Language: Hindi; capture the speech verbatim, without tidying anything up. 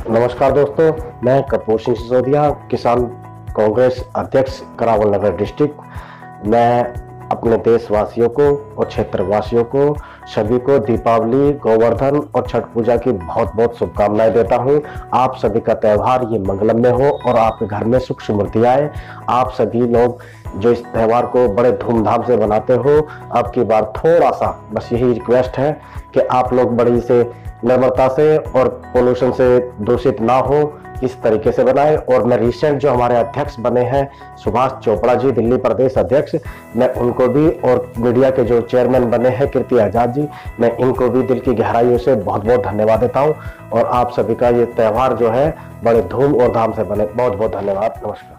नमस्कार दोस्तों, मैं कपूर सिंह सिसोदिया, किसान कांग्रेस अध्यक्ष करावल नगर डिस्ट्रिक्ट। मैं अपने देशवासियों को और क्षेत्रवासियों को सभी को दीपावली, गोवर्धन और छठ पूजा की बहुत बहुत शुभकामनाएं देता हूं। आप सभी का त्यौहार ये मंगलमय हो और आपके घर में सुख समृद्धि आए। आप सभी लोग जो इस त्यौहार को बड़े धूमधाम से बनाते हो, अब की बार थोड़ा सा बस यही रिक्वेस्ट है कि आप लोग बड़ी से निर्मलता से और पोल्यूशन से दूषित ना हो, इस तरीके से बनाए। और मैं रिसेंट जो हमारे अध्यक्ष बने हैं सुभाष चोपड़ा जी, दिल्ली प्रदेश अध्यक्ष, मैं उनको भी, और मीडिया के जो चेयरमैन बने हैं कीर्ति आजाद जी, मैं इनको भी दिल की गहराइयों से बहुत बहुत धन्यवाद देता हूं। और आप सभी का ये त्यौहार जो है बड़े धूम और धाम से बने। बहुत बहुत धन्यवाद। नमस्कार।